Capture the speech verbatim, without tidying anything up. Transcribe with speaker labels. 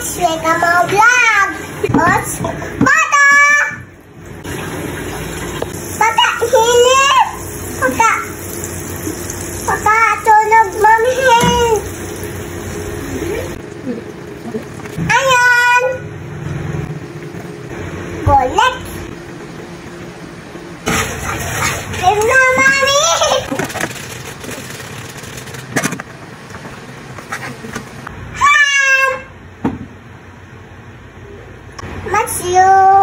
Speaker 1: Next week, I'm a vlog. Oops. Bata! Bata, hilis! Bata! Bata, tulog, mamhin! Ayan! Golek! Give na, mami! Ham! Match you!